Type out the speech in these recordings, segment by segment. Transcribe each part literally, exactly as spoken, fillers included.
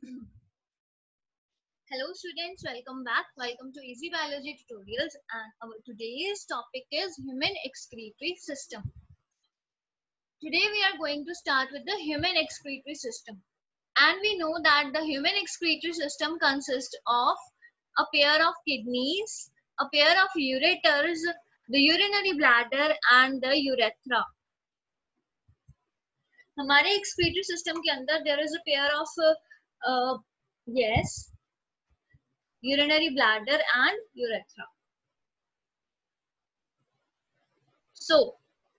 Hello students, welcome back. Welcome to Easy Biology Tutorials, and our today's topic is human excretory system. Today we are going to start with the human excretory system. And we know that the human excretory system consists of a pair of kidneys, a pair of ureters, the urinary bladder and the urethra. हमारे excretory system के अंदर there is a pair of uh, uh, yes urinary bladder and urethra. So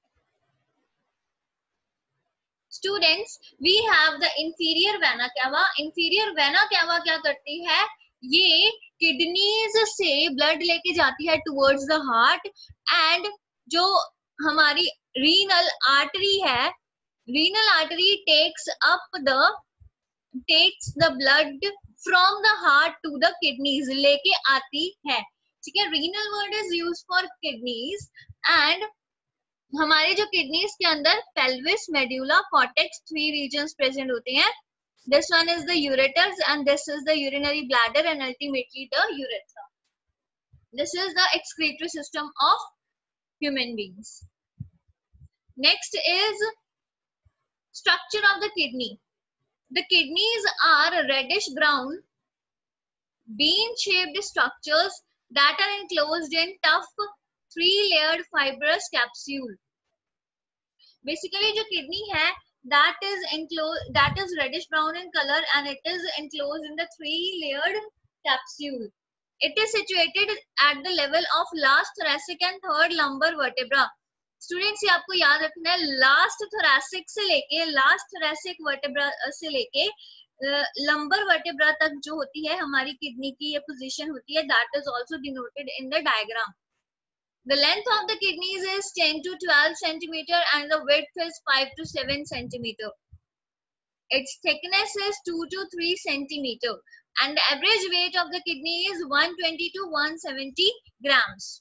students, we have the inferior vena cava. Inferior vena cava क्या करती है? ये kidneys से blood लेके जाती है टुवर्ड्स द हार्ट, एंड जो हमारी रीनल आर्टरी है, renal artery takes up the takes the blood from the heart to the kidneys, लेके आती है. ठीक है, renal word is used for kidneys. And हमारे जो किडनीज के अंदर pelvis, medulla, cortex, three regions present होते हैं. This one is the ureters and this is the urinary bladder and ultimately the urethra. This is the excretory system of human beings. Next is structure of the kidney. The kidneys are reddish brown bean shaped structures that are enclosed in tough three layered fibrous capsule. Basically जो kidney है that is enclosed that is reddish brown in color and it is enclosed in the three layered capsule. It is situated at the level of last thoracic and third lumbar vertebra. Students ये आपको याद रखना है, last thoracic से लेके last thoracic vertebra से लेके lumbar vertebra तक जो होती है हमारी किडनी की ये पोजीशन होती है. That is also denoted in the diagram. The length of the kidneys is ten to twelve centimeter and the width is five to seven centimeter. Its thickness is two to three centimeter and the average weight of the kidney is one twenty to one seventy grams.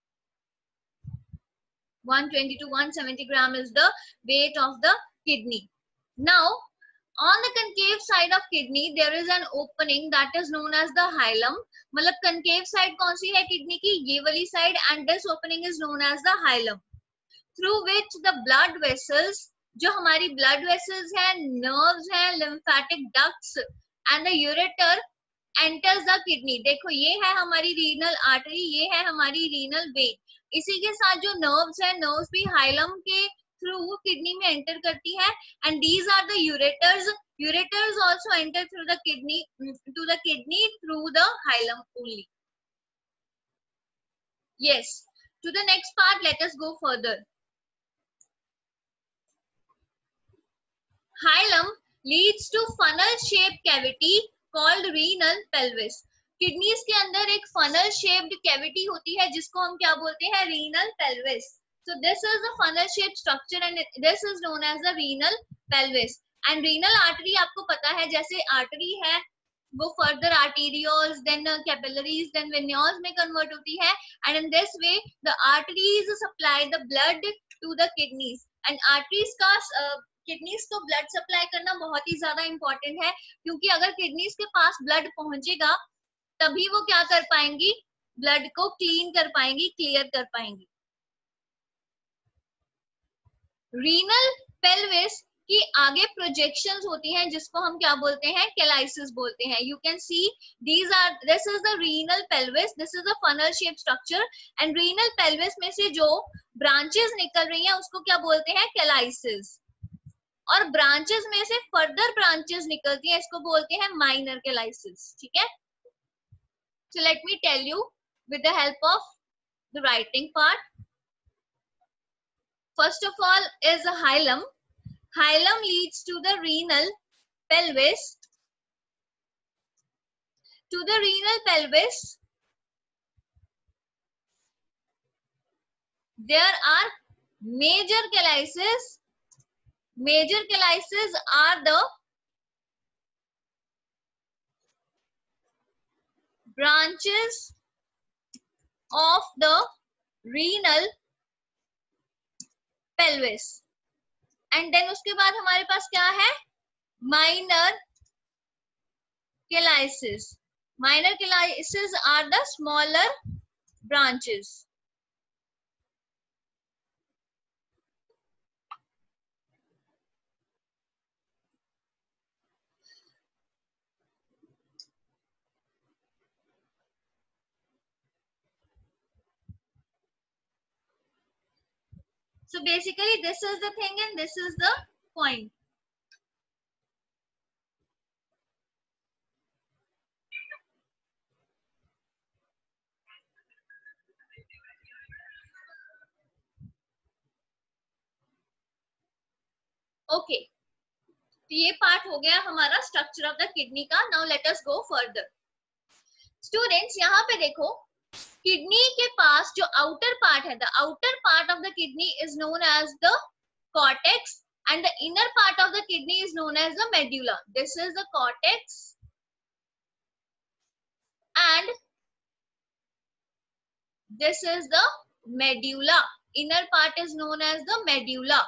one twenty to one seventy gram is the weight of the kidney. Now on the concave side of kidney there is an opening that is known as the hilum. मतलब concave side कौन सी है kidney की? ये वाली side, and this opening is known as the hilum, through which the blood vessels, जो हमारी blood vessels है, nerves है, lymphatic ducts and the ureter enters the kidney. देखो ये है हमारी renal artery, ये है हमारी renal vein. इसी के साथ जो nerves है, nerves भी hilum के through kidney में enter करती है, and these are the ureters. Ureters also enter through the kidney to the kidney through the hilum only. Yes, to the next part, let us go further. Hilum leads to funnel shaped cavity called renal pelvis. Kidneys के अंदर एक funnel shaped cavity होती है जिसको हम क्या बोलते हैं? renal pelvis. So this is the funnel shaped structure and this is known as the renal pelvis. And renal artery आपको पता है जैसे artery है वो further arterioles, then capillaries, then venules में convert होती है, and in this way the arteries supply the blood to the kidneys. And arteries का uh, kidneys को blood supply करना बहुत ही ज्यादा important है, क्योंकि अगर kidneys के पास blood पहुंचेगा तभी वो क्या कर पाएंगी? blood को clean कर पाएंगी, clear कर पाएंगी. रीनल पेल्विस की आगे प्रोजेक्शंस होती हैं जिसको हम क्या बोलते हैं? कैलाइसिस बोलते हैं. You can see these are this is the renal pelvis, this is the funnel shape structure, and renal pelvis में से जो ब्रांचेस निकल रही हैं उसको क्या बोलते हैं? कैलाइसिस. और ब्रांचेस में से फर्दर ब्रांचेस निकलती हैं, इसको बोलते हैं माइनर कैलाइसिस. ठीक है, so let me tell you with the help of the writing part. First of all is a hilum. Hilum leads to the renal pelvis. To the renal pelvis, there are major calyces. Major calyces are the branches of the renal pelvis. And then उसके बाद हमारे पास क्या है? Minor cheilices. Minor cheilices are the smaller branches. So basically this is the thing and this is the point. Okay, तो ये part हो गया हमारा स्ट्रक्चर ऑफ द किडनी का. Now let us go further. Students यहाँ पे देखो, kidney के पास जो आउटर पार्ट है, the outer part of the kidney is known as the cortex and the inner part of the kidney is known as the medulla. This is the cortex and this is the medulla. Inner part is known as the medulla.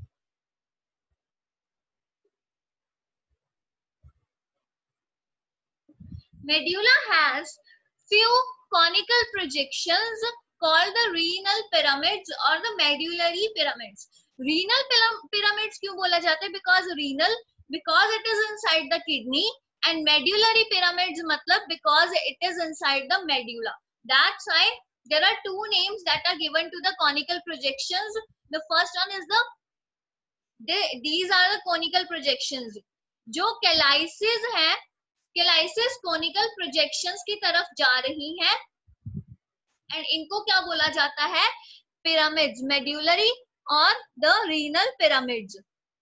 Medulla has few conical projections called the renal pyramids or the medullary pyramids. Renal pyramids क्यों बोला जाता है? Because renal, because it is inside the kidney, and medullary pyramids मतलब because it is inside the medulla. That's why there are two names that are given to the conical projections. The first one is the, they, these are the conical projections. जो cheilices है, cheilices conical projections की तरफ जा रही हैं, and इनको क्या बोला जाता है? Pyramids, medullary और the renal pyramids.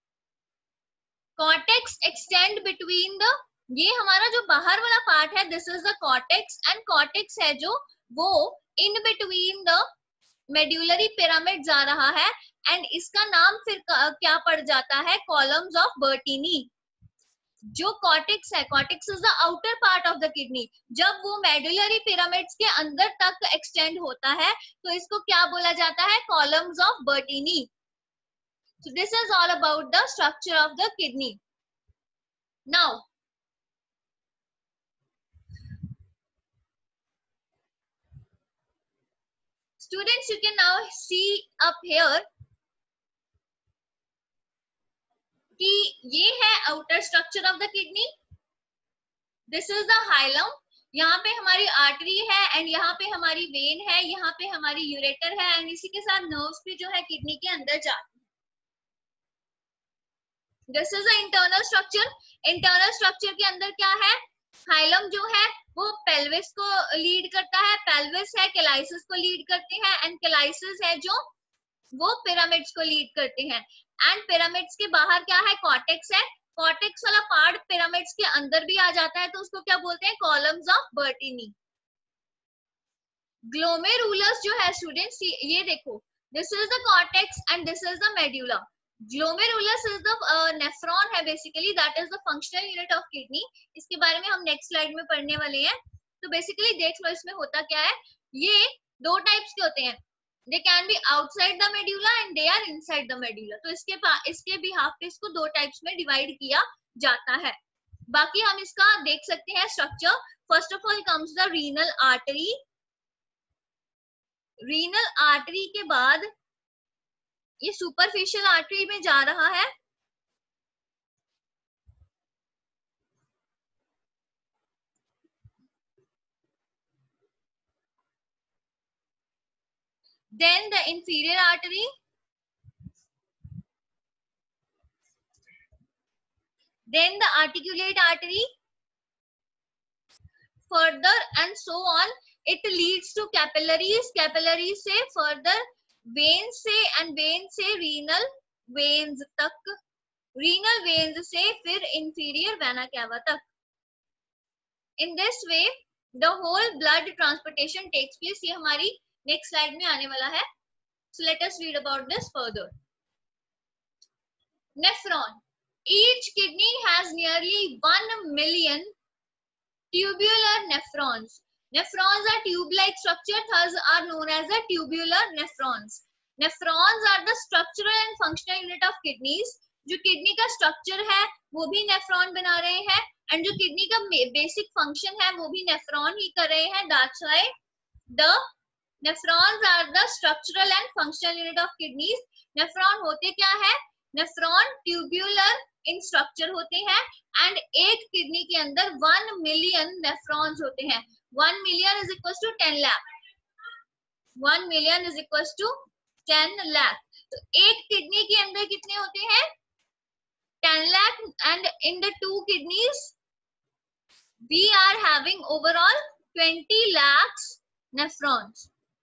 Cortex extend between the, ये हमारा जो बाहर वाला पार्ट है, this is the cortex, and cortex है जो वो in between the medullary pyramids आ रहा है, and इसका नाम फिर क्या पड़ जाता है? columns of Bertini. जो कॉर्टेक्स है, cortex is the outer part of the kidney, जब वो मेडुलरी पिरामिड्स के अंदर तक एक्सटेंड होता है तो इसको क्या बोला जाता है? Columns of Bertini. So this is all about the structure of the kidney. Now students, you can now see up here कि ये है outer structure of the kidney. This is the hilum. यहाँ पे हमारी आर्टरी है and यहाँ पे हमारी वेन है, यहाँ पे हमारी यूरेटर है एंड इसी के साथ नर्व्स भी जो है किडनी के अंदर जाती है. This is the internal structure. Internal structure के अंदर क्या है? हाइलम जो है वो पेल्विस को लीड करता है, पेल्विस है cheilices को लीड करते हैं एंड cheilices है जो वो पिरामिड्स को लीड करते हैं. एंड पिरामिड्स के बाहर क्या है? कॉर्टेक्स है. कॉर्टेक्स वाला पार्ट पिरामिड्स के अंदर भी आ जाता है तो उसको क्या बोलते हैं? Columns of बर्टीनी. ग्लोमेरुलस जो है स्टूडेंट्स, ये देखो, this is the cortex and this is the medulla. Glomerulus is the nephron है basically, that is the functional unit of kidney. इसके बारे में हम नेक्स्ट स्लाइड में पढ़ने वाले हैं. तो बेसिकली देख लो इसमें होता क्या है. ये दो टाइप्स के होते हैं. They can be outside the medulla and they are inside the medulla. तो इसके इसके बिहाफ पे इसको दो टाइप्स में डिवाइड किया जाता है. बाकी हम इसका देख सकते हैं structure. First of all comes the renal artery. Renal artery के बाद ये सुपरफिशियल आर्टरी में जा रहा है. Then the inferior artery, then the articulate artery, further and so on. It leads to capillaries, capillaries से further veins से and veins से renal veins तक, renal veins से फिर inferior vena cava तक. In this way the whole blood transportation takes place. ये हमारी next slide में आने वाला है. So let us read about this further. Nephron. Each kidney has nearly one million tubular nephrons. Nephrons are tube-like structure, thus are known as the tubular nephrons. Nephrons are the structural and functional unit of kidneys. जो kidney का structure है वो भी nephron बना रहे हैं and जो kidney का बेसिक फंक्शन है वो भी नेफ्रॉन ही कर रहे हैं. That's why the nephrons are the structural and functional unit of kidneys. Nephron होते क्या है? नेफ्रॉन ट्यूब्यूलर इन स्ट्रक्चर होते हैं एंड एक किडनी के अंदर वन मिलियन नेफ्रॉन्स होते हैं. One million is equal to ten lakh. One million is equal to ten lakh. तो एक किडनी के अंदर कितने होते हैं? Ten lakh. And in the two kidneys we are having overall twenty lakhs nephrons.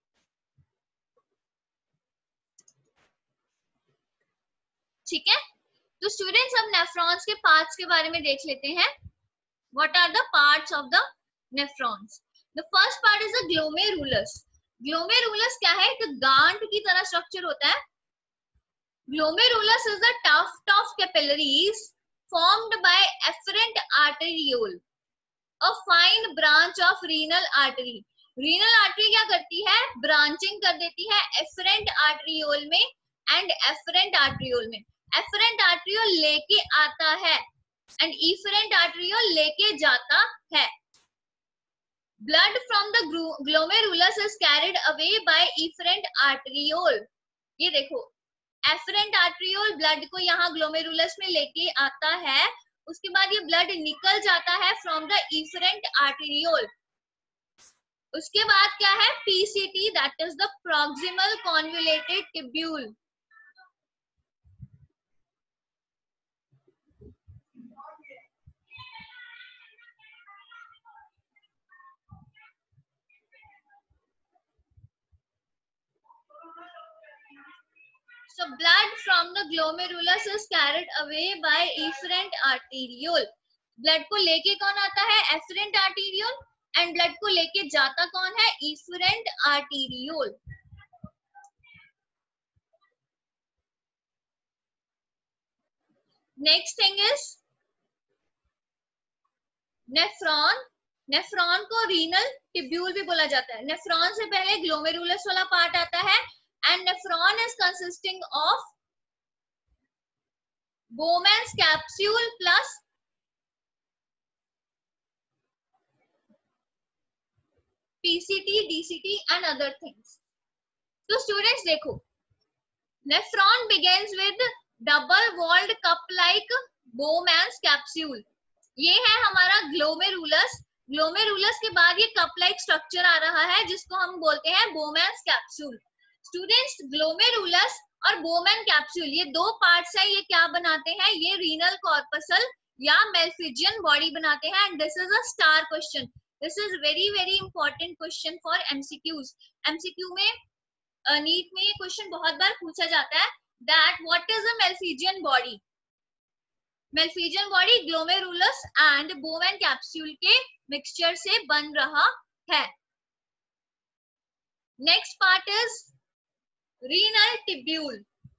ठीक है. तो स्टूडेंट्स अब नेफ्रॉन्स के पार्ट्स के बारे में देख लेते हैं. What are the parts of the nephrons? The first part is the glomerulus. Glomerulus क्या है? एक गांठ की तरह स्ट्रक्चर होता है. Glomerulus is the tuft of capillaries formed by afferent arteriole, a fine branch of renal artery. Renal artery क्या करती है? ब्रांचिंग कर देती है efferent arteriole में and afferent arteriole में. Afferent arteriole लेके आता है and efferent arteriole लेके जाता है. Blood from the glomerulus is carried away by efferent arteriole. ये देखो, efferent arteriole blood को यहाँ glomerulus में लेके आता है. उसके बाद ये ब्लड निकल जाता है फ्रॉम द इफरेंट आर्टेरियोल. उसके बाद क्या है? PCT, that is the proximal convoluted tubule. So blood from the glomerulus is carried away by efferent arteriole. Blood को लेके कौन आता है? Efferent arteriole. And blood को लेके जाता कौन है? Efferent arteriole. Next thing is nephron. Nephron को renal tubule भी बोला जाता है. Nephron से पहले glomerulus वाला पार्ट आता है. And nephron is consisting of Bowman's capsule plus P C T, D C T and other things. So students देखो, nephron begins with double-walled cup-like Bowman's capsule. ये है हमारा glomerulus. Glomerulus के बाद ये cup-like structure आ रहा है जिसको हम बोलते हैं Bowman's capsule. स्टूडेंट्स, ग्लोमेरुलस और बोमैन कैप्सूल ये दो पार्ट्स है. ये क्या बनाते हैं? ये रीनल कॉर्पसल या मेल्फिजियन बॉडी बनाते हैं. And this is a star question. This is very very important question for MCQs. MCQ में नीट में ये क्वेश्चन बहुत बार पूछा जाता है that what is a Malpighian body. Malpighian body glomerulus and Bowman capsule के मिक्सचर से बन रहा है. Next part is renal tubule.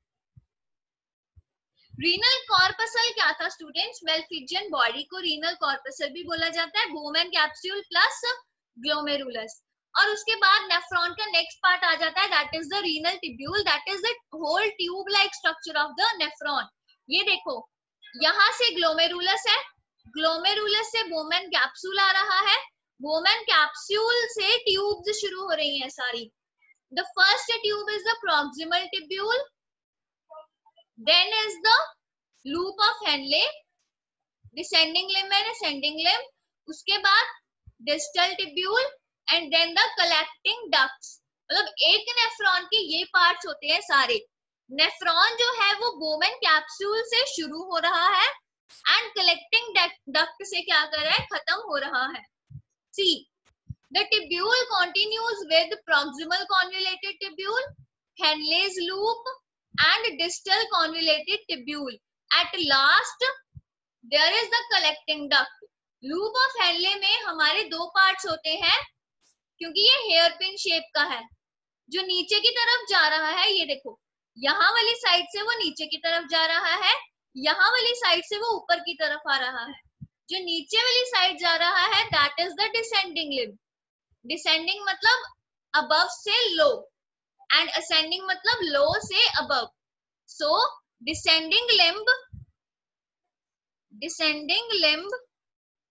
Renal corpuscle क्या था स्टूडेंट्स? मेल्फिजियन बॉडी को रीनल कॉर्पसल भी बोला जाता है. Bowman capsule plus glomerulus. और उसके बाद नेफ्रॉन का नेक्स्ट पार्ट आ जाता है that is the renal tubule. That is the whole tube like structure of the nephron. ये देखो, यहाँ से ग्लोमेरुलस है, ग्लोमेरुलस से बोमैन कैप्सूल आ रहा है, बोमैन कैप्सूल से ट्यूब्स शुरू हो रही हैं सारी. The first tube is the proximal tubule, then is the loop of Henle, descending limb and ascending limb. उसके बाद distal tubule and then the collecting ducts. मतलब एक नेफ्रॉन के ये पार्ट्स होते हैं सारे. नेफ्रॉन जो है वो बोमैन कैप्सूल से शुरू हो रहा है एंड कलेक्टिंग डक्ट से क्या कर रहा है? खत्म हो रहा है. सी The tubule continues with proximal convoluted tubule, Henle's loop, and distal convoluted tubule. At last, there is the collecting duct. Loop of Henle में हमारे दो parts होते हैं क्योंकि ये hairpin shape का है. जो नीचे की तरफ जा रहा है, ये देखो, यहाँ वाली साइड से वो नीचे की तरफ जा रहा है, यहाँ वाली साइड से वो ऊपर की तरफ आ रहा है. जो नीचे वाली साइड जा रहा है, that is the descending limb. Descending मतलब अबव से लो एंड असेंडिंग मतलब लो से above. So descending limb descending limb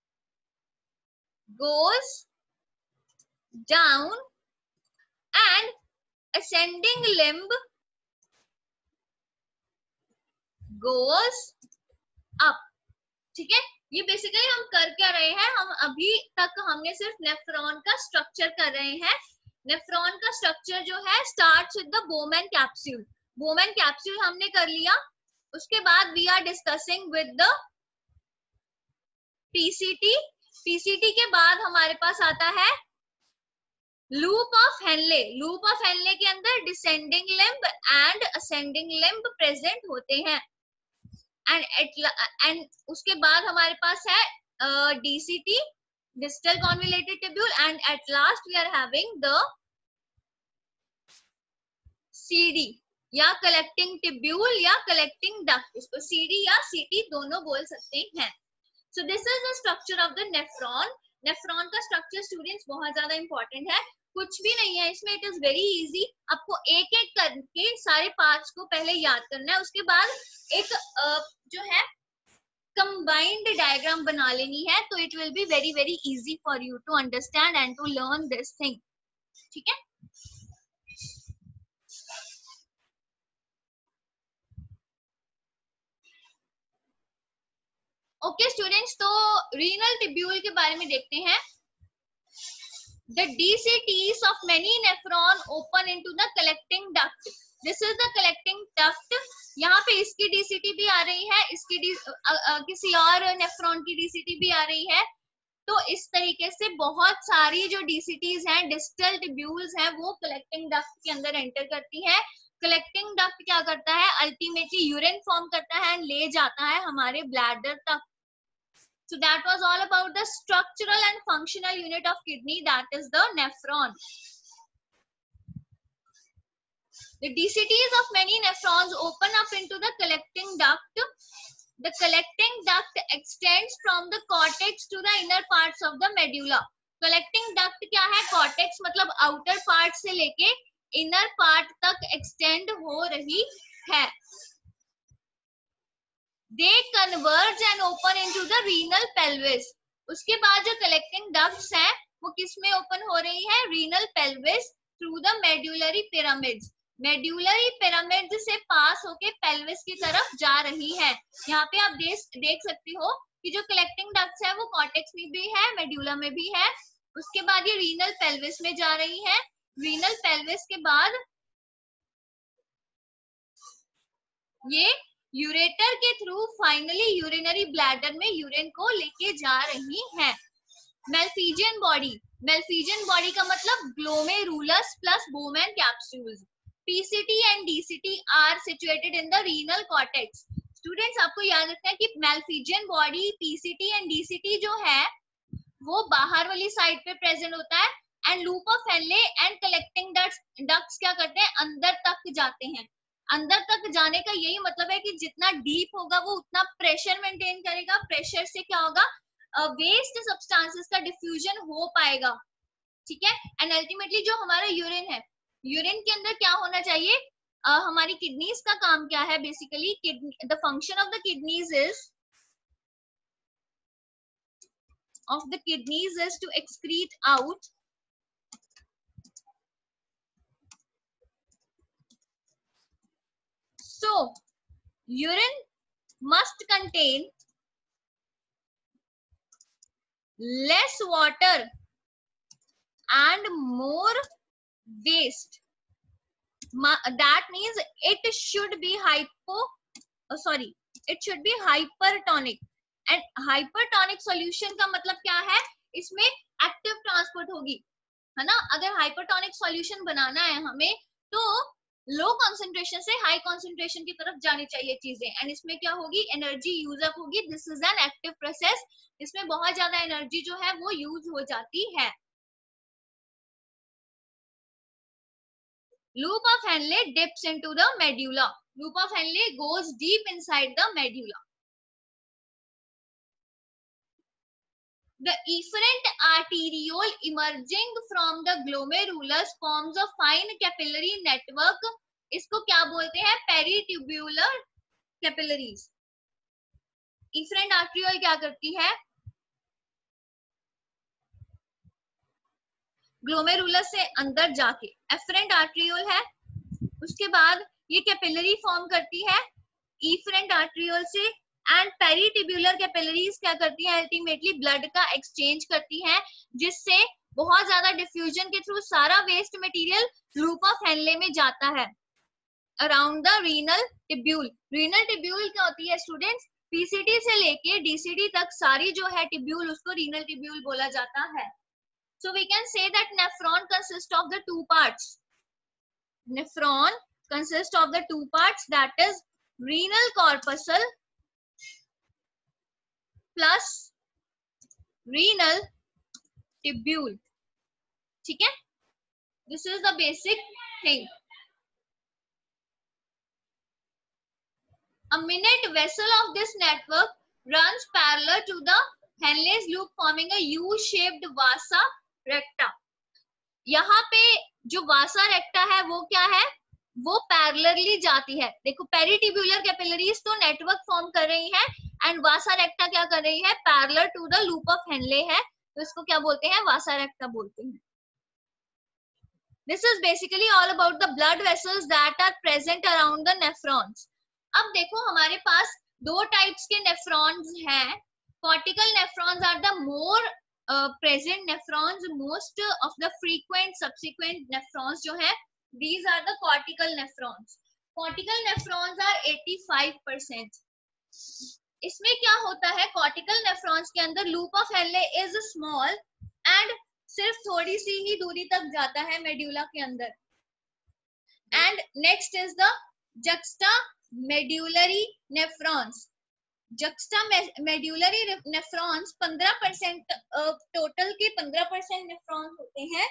goes down and ascending limb goes up. ठीक है, ये बेसिकली हम कर क्या रहे हैं, हम अभी तक हमने सिर्फ नेफ्रॉन का स्ट्रक्चर कर रहे हैं. नेफ्रॉन का स्ट्रक्चर जो है starts with the Bowman capsule. Bowman capsule हमने कर लिया. उसके बाद we are discussing with the PCT. PCT के बाद हमारे पास आता है loop of Henle. Loop of Henle के अंदर descending limb and ascending limb present होते हैं. एंड एंड उसके बाद हमारे पास है DCT, distal convoluted tubule, and at last we are having the CD या कलेक्टिंग ट्यूब्यूल या कलेक्टिंग डक्ट. इसको सीडी या सीटी दोनों बोल सकते हैं. So this is the structure of the nephron. Nephron का स्ट्रक्चर स्टूडेंट्स बहुत ज्यादा इंपॉर्टेंट है. कुछ भी नहीं है इसमें, इट इज वेरी इजी. आपको एक एक करके सारे पार्ट्स को पहले याद करना है. उसके बाद एक uh, जो है कंबाइंड डायग्राम बना लेनी है. तो it will be very very easy for you to understand and to learn this thing. ठीक है. ओके स्टूडेंट्स, तो रीनल ट्यूब्यूल के बारे में देखते हैं. The D C Ts of many nephron open into the collecting duct. This is the collecting duct. यहाँ पे इसकी D C T भी आ रही है, इसकी D, अ, अ, किसी और नेफ्रॉन की D C T भी आ रही है. तो इस तरीके से बहुत सारी जो D C Ts हैं, डिस्टल ट्यूब्यूल्स हैं, वो कलेक्टिंग डक्ट के अंदर एंटर करती है. कलेक्टिंग डक्ट क्या करता है, अल्टीमेटली यूरिन फॉर्म करता है, ले जाता है हमारे ब्लैडर तक. So that was all about the structural and functional unit of kidney, that is the nephron. The D C Ts of many nephrons open up into the collecting duct. The collecting duct extends from the cortex to the inner parts of the medulla. Collecting duct क्या है, cortex मतलब outer part से लेके inner part तक extend हो रही है. They converge and open into the renal pelvis. उसके बाद जो collecting ducts हैं वो किस में open हो रही है, renal pelvis through the medullary pyramids. medullary pyramids से पास होके pelvis की तरफ जा रही है. यहाँ पे आप देख देख सकते हो कि जो collecting ducts है वो cortex में भी है, medulla में भी है. उसके बाद ये renal pelvis में जा रही है. renal pelvis के बाद ये यूरेटर के थ्रू फाइनली यूरिनरी ब्लैडर में यूरिन को लेके जा रही है. मेल्फिजियन बॉडी. मेल्फिजियन बॉडी का मतलब glomerulus plus Bowman capsules. PCT and DCT are situated in the renal cortex. Students आपको याद रखना है कि Malpighian body, PCT and DCT जो है वो बाहर वाली साइड पे प्रेजेंट होता है. And loop of Henle and collecting ducts क्या करते हैं, अंदर तक जाते हैं. अंदर तक जाने का यही मतलब है कि जितना डीप होगा वो उतना प्रेशर मेंटेन करेगा. प्रेशर से क्या होगा, वेस्ट uh, सब्सटेंसेस का डिफ्यूजन हो पाएगा. ठीक है. एंड अल्टीमेटली जो हमारा यूरिन है, यूरिन के अंदर क्या होना चाहिए, uh, हमारी किडनीज का काम क्या है, basically the function of the kidneys is of the kidneys is to excrete out So, urine must contain less water and more waste. That means it should be hypo, oh sorry, it should be hypertonic. And hypertonic solution का मतलब क्या है, इसमें active transport होगी, है ना. अगर hypertonic solution बनाना है हमें तो लो कॉन्सेंट्रेशन से हाई कॉन्सेंट्रेशन की तरफ जानी चाहिए चीजें. एंड इसमें क्या होगी, एनर्जी यूज अप होगी. This is an active process. इसमें बहुत ज्यादा एनर्जी जो है वो यूज हो जाती है. Loop of Henle dips into the medulla. Loop of Henle goes deep inside the medulla. The efferent arteriole emerging from the glomerulus forms a fine capillary network. इसको क्या बोलते हैं, पेरीट्यूब्यूलर कैपिलरीज. efferent arteriole क्या करती है, ग्लोमेरुलस से अंदर जाके एफरेंट आर्ट्रियोल है, उसके बाद ये कैपिलरी फॉर्म करती है इफरेंट आर्ट्रियोल से, एंड पेरिटिब्यूलर कैपिलरीज क्या करती है, अल्टीमेटली ब्लड का एक्सचेंज करती है, जिससे बहुत ज्यादा डिफ्यूजन के थ्रू सारा waste material loop of Henle में जाता है around the renal tubule. Renal tubule क्या होती है स्टूडेंट्स, पीसीटी से लेके डीसीडी तक सारी जो है टिब्यूल, उसको रीनल टिब्यूल बोला जाता है। So we can say that nephron consist of the two parts, nephron consist of the two parts, that is renal corpuscle plus renal tubule. ठीक है, this is the basic thing. A minute vessel of this network runs parallel to the Henle's loop, forming a U-shaped vasa recta. यहाँ पे जो वासा रेक्टा है वो क्या है, वो पैरेलली जाती है। देखो पेरिटिब्यूलर कैपिलरीज तो नेटवर्क फॉर्म कर रही है एंड वासा रेक्टा क्या कर रही है, parallel to the loop of Henle है, तो इसको क्या बोलते हैं, वासा रेक्टा बोलते हैं। This is basically all about the blood vessels that are present around the nephrons. अब देखो हमारे पास दो टाइप्स के नेफ्रॉन्स हैं। Cortical nephrons are the more present nephrons, most of the frequent subsequent nephrons जो है, these are the cortical nephrons. Cortical nephrons are eighty-five percent. इसमें क्या होता है, cortical nephrons के अंदर loop of Henle is small and सिर्फ थोड़ी सी ही दूरी तक जाता है मेड्यूला के अंदर। And next is the juxtamedullary nephrons. Juxtamedullary nephrons पंद्रह परसेंट टोटल के पंद्रह परसेंट नेफ्रॉन्स होते हैं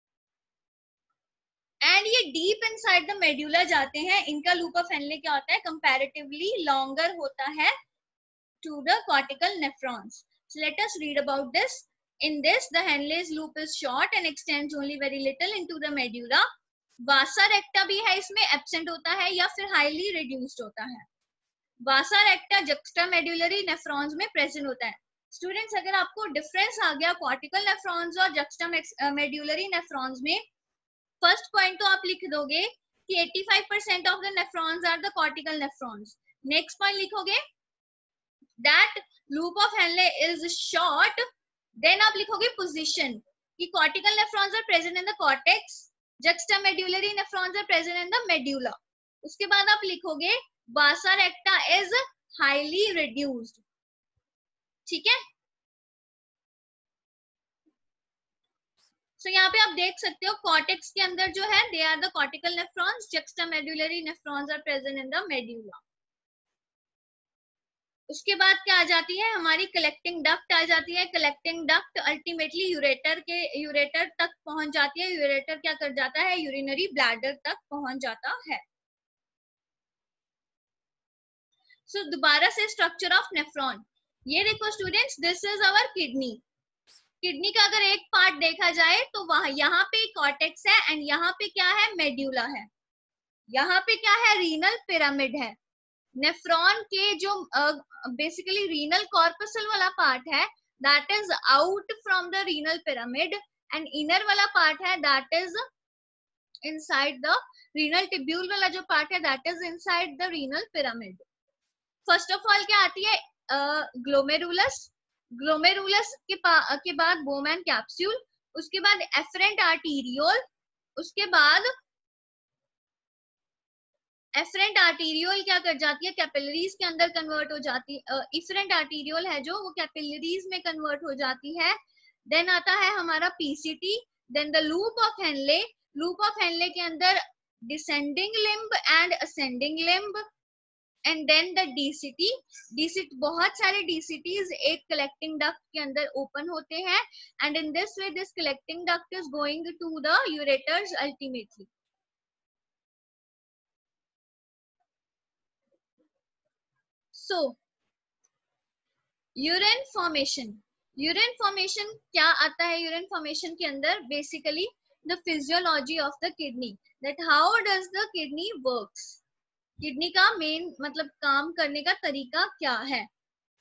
एंड ये डीप इनसाइड द मेड्यूला जाते हैं। इनका लूप ऑफ हेनले क्या होता है, कंपैरेटिवली लॉन्गर होता है to the cortical nephrons. So let us read about this. In this, the Henle's loop is short and extends only very little into the medulla. Vasa recta भी है इसमें, absent होता है या फिर highly reduced होता है। Vasa recta juxtamedullary nephrons में present होता है। Students, अगर आपको difference आ गया cortical nephrons और juxtamedullary nephrons में, first point तो आप लिख दोगे कि eighty-five percent of the nephrons are the cortical nephrons. Next point लिखोगे that loop of Henle is short. Then आप लिखोगे पोजीशन कि cortical nephrons are present in the cortex, juxtamedullary nephrons are present in the medulla. उसके बाद आप लिखोगे vasa recta is highly reduced. ठीक है, सो so, यहाँ पे आप देख सकते हो कॉर्टेक्स के अंदर जो है they are the cortical nephrons, juxtamedullary nephrons are present in the medulla. उसके बाद क्या आ जाती है, हमारी कलेक्टिंग डक्ट आ जाती है। कलेक्टिंग डक्ट अल्टीमेटली यूरेटर के यूरेटर तक पहुंच जाती है। यूरेटर क्या कर जाता है, यूरिनरी ब्लैडर तक पहुंच जाता है। सो so, दोबारा से स्ट्रक्चर ऑफ नेफ्रॉन, ये देखो students, this is our kidney. Kidney का अगर एक पार्ट देखा जाए तो वहां यहाँ पे कॉर्टेक्स है एंड यहाँ पे क्या है, मेड्यूला है। यहाँ पे क्या है, रीनल पिरामिड है। नेफ्रॉन के जो बेसिकली रीनल कॉर्पसल वाला पार्ट है that is out from the renal pyramid and inner वाला पार्ट है that is inside the renal tubule वाला जो पार्ट है that is inside the renal pyramid. First of all क्या आती है, ग्लोमेरुलस। ग्लोमेरुलस के, के बाद बोमैन कैप्सूल, उसके बाद एफरेंट आर्टीरियोल, उसके बाद एफरेंट आर्टीरियोल क्या कर जाती है, कैपिलरीज के अंदर कन्वर्ट हो जाती है। इफरेंट आर्टीरियोल है जो वो कैपिलरीज में कन्वर्ट हो जाती है। देन आता है हमारा PCT, then the loop of Henle. Loop of Henle के अंदर descending limb and ascending limb and then the DCT. DCT बहुत सारे डीसीटीज एक कलेक्टिंग डक्ट के अंदर ओपन होते हैं and in this way this collecting duct is going to the ureters ultimately. So urine formation, urine formation क्या आता है, यूरिन फॉर्मेशन के अंदर basically the physiology of the kidney, that how does the kidney works. Kidney का main मतलब काम करने का तरीका क्या है।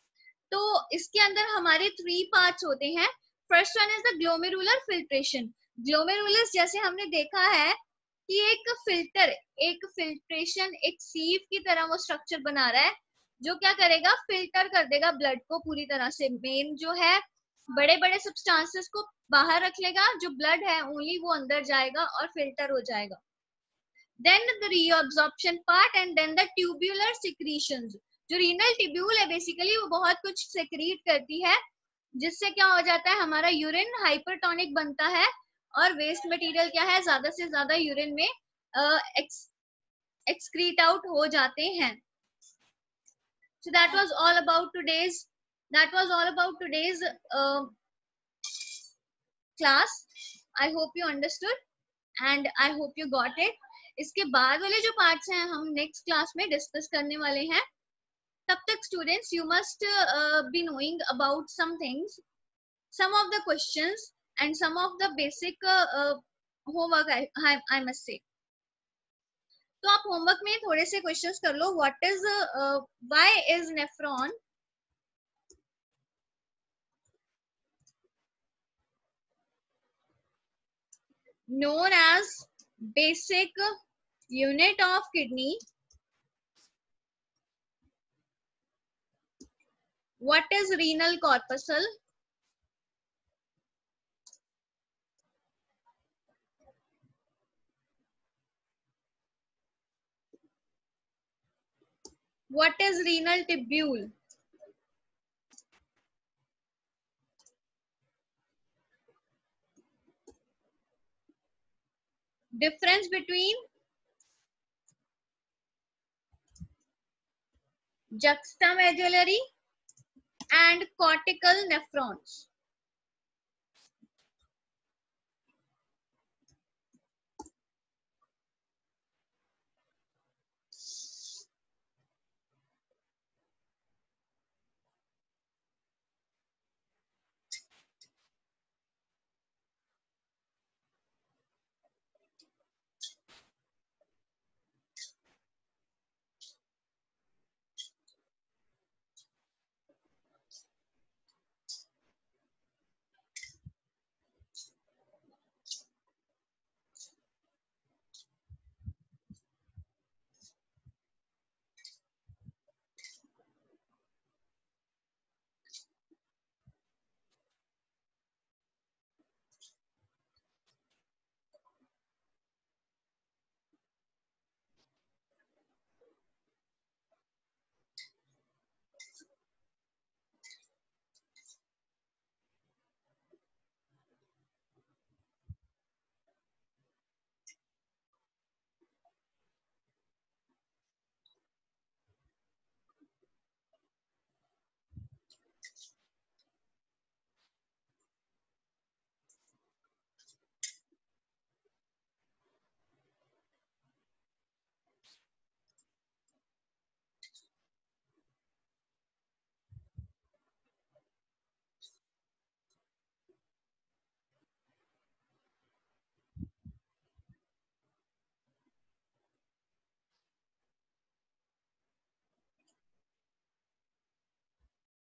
तो इसके अंदर हमारे थ्री पार्ट्स होते हैं। First one is the glomerular filtration. Glomerulus जैसे हमने देखा है कि एक फिल्टर, एक फिल्ट्रेशन, एक सीव की तरह वो स्ट्रक्चर बना रहा है जो क्या करेगा, फिल्टर कर देगा ब्लड को पूरी तरह से। मेन जो है बड़े बड़े सब्सटेंसेस को बाहर रख लेगा, जो ब्लड है ओनली वो अंदर जाएगा और फिल्टर हो जाएगा। Then the reabsorption part and then the tubular secretions. जो रीनल ट्यूब्यूल है बेसिकली वो बहुत कुछ सेक्रीट करती है, जिससे क्या हो जाता है, हमारा यूरिन हाइपरटोनिक बनता है और वेस्ट मटेरियल क्या है, ज्यादा से ज्यादा यूरिन में एक्सक्रीट आउट हो जाते हैं। So that was all about today's that was all about today's uh, class. I hope you understood and I hope you got it. इसके बाद वाले जो पार्ट्स हैं हम नेक्स्ट क्लास में डिस्कस करने वाले हैं। तब तक students you must be knowing about some things, some of the questions and some of the basic uh, uh, homework I, I, I must say. तो आप होमवर्क में थोड़े से क्वेश्चंस कर लो। What is why is nephron known as basic unit of kidney? What is renal corpuscle? What is renal tubule? Difference between juxtamedullary and cortical nephrons.